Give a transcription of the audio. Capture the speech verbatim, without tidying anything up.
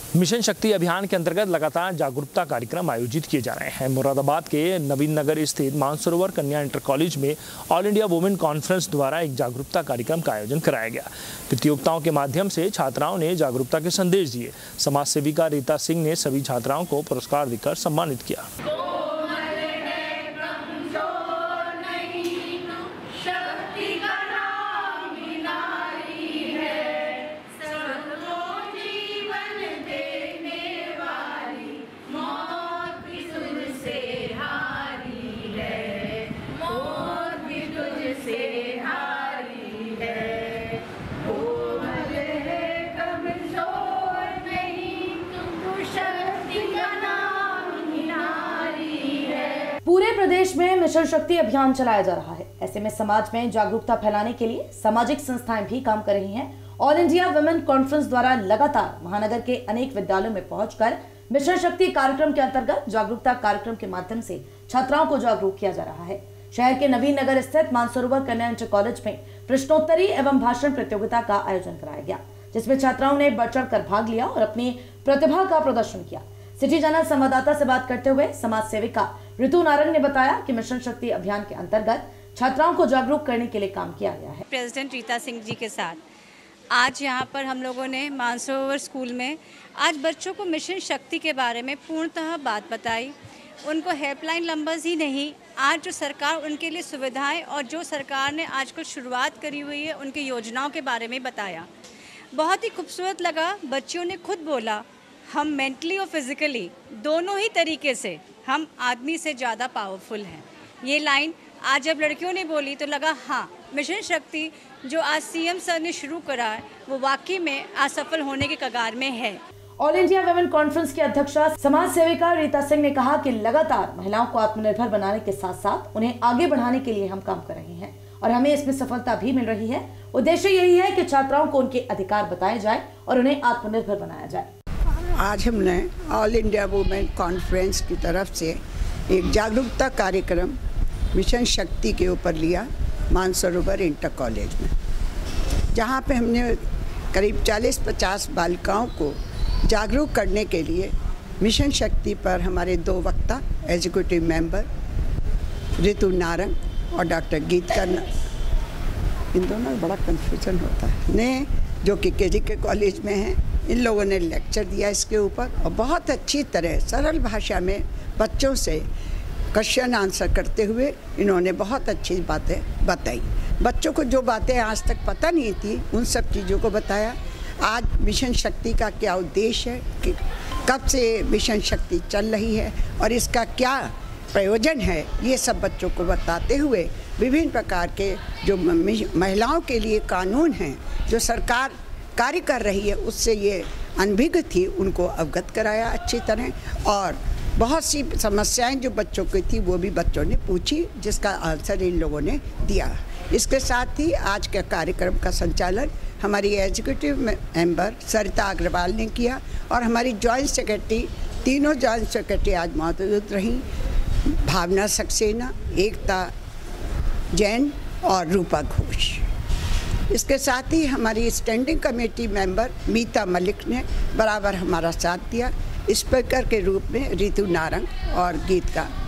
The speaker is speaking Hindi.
मिशन शक्ति अभियान के अंतर्गत लगातार जागरूकता कार्यक्रम आयोजित किए जा रहे हैं। मुरादाबाद के नवीन नगर स्थित मानसरोवर कन्या इंटर कॉलेज में ऑल इंडिया वुमेन कॉन्फ्रेंस द्वारा एक जागरूकता कार्यक्रम का आयोजन कराया गया। प्रतियोगिताओं के माध्यम से छात्राओं ने जागरूकता के संदेश दिए। समाज सेविका रीता सिंह ने सभी छात्राओं को पुरस्कार देकर सम्मानित किया। पूरे प्रदेश में मिशन शक्ति अभियान चलाया जा रहा है। ऐसे में समाज में जागरूकता फैलाने के लिए सामाजिक संस्थाएं भी काम कर रही हैं। ऑल इंडिया वुमेन कॉन्फ्रेंस द्वारा लगातार महानगर के अनेक विद्यालयों में पहुंचकर मिशन शक्ति कार्यक्रम के अंतर्गत जागरूकता कार्यक्रम के माध्यम से छात्राओं को जागरूक किया जा रहा है। शहर के नवीन नगर स्थित मानसरोवर कन्या इंटर कॉलेज में प्रश्नोत्तरी एवं भाषण प्रतियोगिता का आयोजन कराया गया, जिसमें छात्राओं ने बढ़ चढ़ कर भाग लिया और अपनी प्रतिभा का प्रदर्शन किया। सिटी चैनल संवाददाता से बात करते हुए समाज सेविका ऋतु नारंग ने बताया कि मिशन शक्ति अभियान के अंतर्गत छात्राओं को जागरूक करने के लिए काम किया गया है। प्रेसिडेंट रीता सिंह जी के साथ आज यहाँ पर हम लोगों ने मानसरोवर स्कूल में आज बच्चों को मिशन शक्ति के बारे में पूर्णतः बात बताई। उनको हेल्पलाइन नंबर्स ही नहीं, आज जो सरकार उनके लिए सुविधाएं और जो सरकार ने आज कुछ शुरुआत करी हुई है उनकी योजनाओं के बारे में बताया। बहुत ही खूबसूरत लगा। बच्चियों ने खुद बोला हम मेंटली और फिजिकली दोनों ही तरीके से हम आदमी से ज़्यादा पावरफुल हैं। ये लाइन आज जब लड़कियों ने बोली तो लगा हाँ, मिशन शक्ति जो आज सीएम सर ने शुरू करा है वो वाकई में आज सफल होने के कगार में है। ऑल इंडिया वुमेन कॉन्फ्रेंस की अध्यक्षा समाज सेविका रीता सिंह ने कहा कि लगातार महिलाओं को आत्मनिर्भर बनाने के साथ साथ उन्हें आगे बढ़ाने के लिए हम काम कर रहे हैं और हमें इसमें सफलता भी मिल रही है। उद्देश्य यही है कि छात्राओं को उनके अधिकार बताए जाए और उन्हें आत्मनिर्भर बनाया जाए। आज हमने ऑल इंडिया वुमेन कॉन्फ्रेंस की तरफ से एक जागरूकता कार्यक्रम मिशन शक्ति के ऊपर लिया मानसरोवर इंटर कॉलेज में, जहाँ पे हमने करीब चालीस पचास बालिकाओं को जागरूक करने के लिए मिशन शक्ति पर हमारे दो वक्ता एग्जीक्यूटिव मेंबर ऋतु नारंग और डॉक्टर गीता, इन दोनों में बड़ा कन्फ्यूजन होता है, ने जो कि केजी के कॉलेज में हैं, इन लोगों ने लेक्चर दिया इसके ऊपर और बहुत अच्छी तरह सरल भाषा में बच्चों से क्वेश्चन आंसर करते हुए इन्होंने बहुत अच्छी बातें बताई। बच्चों को जो बातें आज तक पता नहीं थी उन सब चीज़ों को बताया। आज मिशन शक्ति का क्या उद्देश्य है, कि कब से मिशन शक्ति चल रही है और इसका क्या प्रयोजन है, ये सब बच्चों को बताते हुए विभिन्न प्रकार के जो महिलाओं के लिए कानून हैं जो सरकार कार्य कर रही है उससे ये अनभिज्ञ थी उनको अवगत कराया अच्छी तरह। और बहुत सी समस्याएं जो बच्चों की थी वो भी बच्चों ने पूछी, जिसका आंसर इन लोगों ने दिया। इसके साथ ही आज के कार्यक्रम का संचालन हमारी एग्जीक्यूटिव मेंबर सरिता अग्रवाल ने किया और हमारी जॉइंट सेक्रेटरी, तीनों जॉइंट सेक्रेटरी आज मौजूद रहीं, भावना सक्सेना, एकता जैन और रूपा घोष। इसके साथ ही हमारी standing committee member Meeta Malik ने बराबर हमारा साथ दिया। स्पीकर के रूप में ऋतु नारंग और गीत का